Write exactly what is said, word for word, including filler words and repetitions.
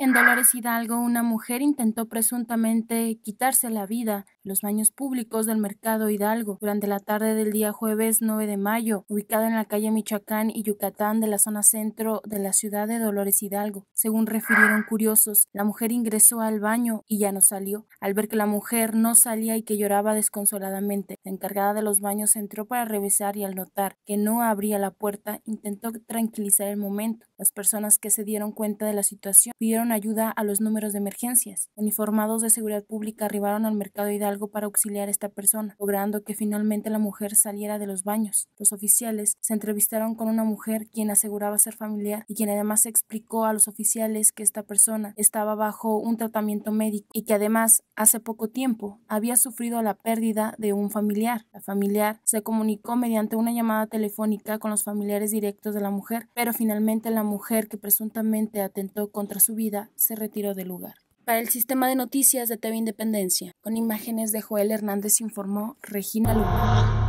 En Dolores Hidalgo, una mujer intentó presuntamente quitarse la vida en los baños públicos del Mercado Hidalgo durante la tarde del día jueves nueve de mayo, ubicada en la calle Michoacán y Yucatán de la zona centro de la ciudad de Dolores Hidalgo. Según refirieron curiosos, la mujer ingresó al baño y ya no salió. Al ver que la mujer no salía y que lloraba desconsoladamente, la encargada de los baños entró para revisar y al notar que no abría la puerta, intentó tranquilizar el momento. Las personas que se dieron cuenta de la situación pidieron ayuda a los números de emergencias. Uniformados de seguridad pública arribaron al Mercado Hidalgo para auxiliar a esta persona, logrando que finalmente la mujer saliera de los baños. Los oficiales se entrevistaron con una mujer quien aseguraba ser familiar y quien además explicó a los oficiales que esta persona estaba bajo un tratamiento médico y que además hace poco tiempo había sufrido la pérdida de un familiar. La familiar se comunicó mediante una llamada telefónica con los familiares directos de la mujer, pero finalmente la mujer que presuntamente atentó contra su vida se retiró del lugar. Para el sistema de noticias de T V Independencia, con imágenes de Joel Hernández, informó Regina Luna.